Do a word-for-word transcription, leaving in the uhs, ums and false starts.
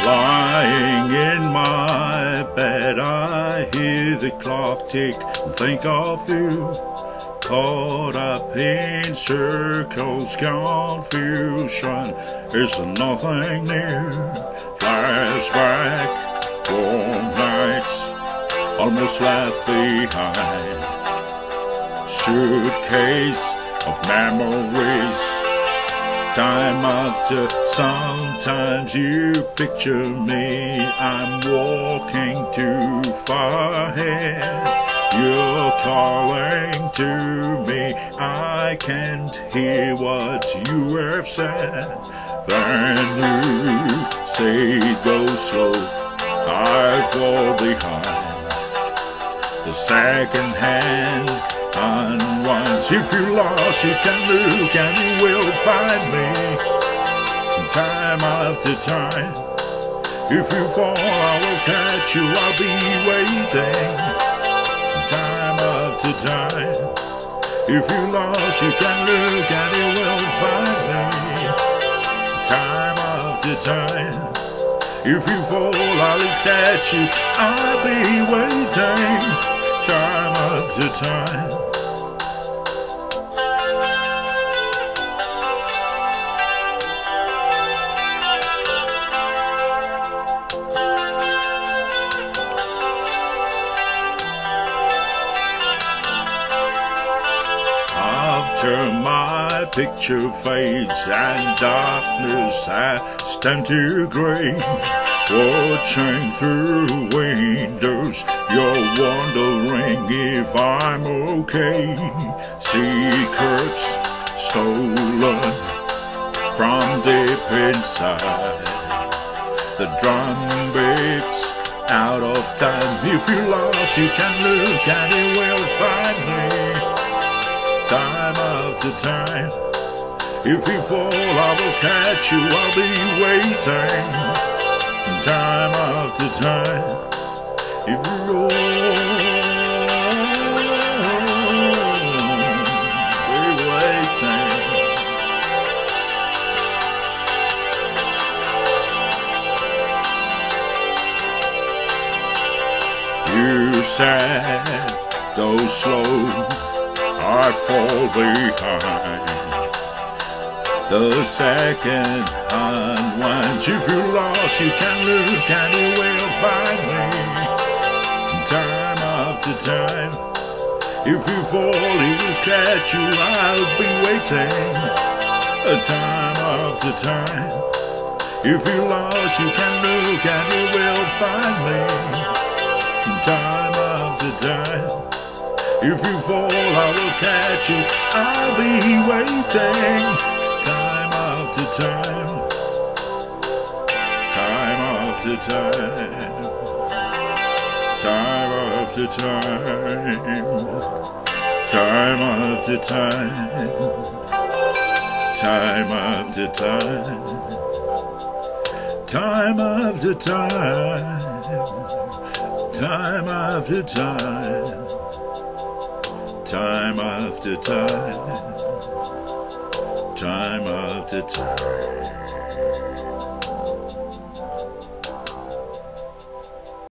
Lying in my bed, I hear the clock tick and think of you. Caught up in circles, confusion is nothing new. Flashback, warm nights, almost left behind. Suitcase of memories, time after sometimes you picture me. I'm walking too far ahead. You're calling to me, I can't hear what you have said. Then you say go slow, I fall behind. The second hand unwinds. If you lost, you can look and you will find me. Time after time, if you fall, I will catch you, I'll be waiting. Time after time, if you lost, you can look and you will find me. Time after time, if you fall, I will catch you, I'll be waiting. Time after time. After my picture fades and darkness has turned to grey, watching through windows, you're wondering if I'm okay. Secrets stolen from deep inside, the drum beats out of time. If you lost, you can look and you will find me. Time after time, if you fall, I will catch you, I'll be waiting. Time after time, if you roll, be waiting. You said go slow, I fall behind. The second unwinds. If you lost, you can look and you will find me. Time after time, if you fall, it will catch you, I'll be waiting. Time after time, if you lost, you can look and you will find me. Time after time, if you fall, I will catch you, I'll be waiting. Time after time, time after time, time after time, time after time, time after time, time after time, time after time. Time after time, time after time.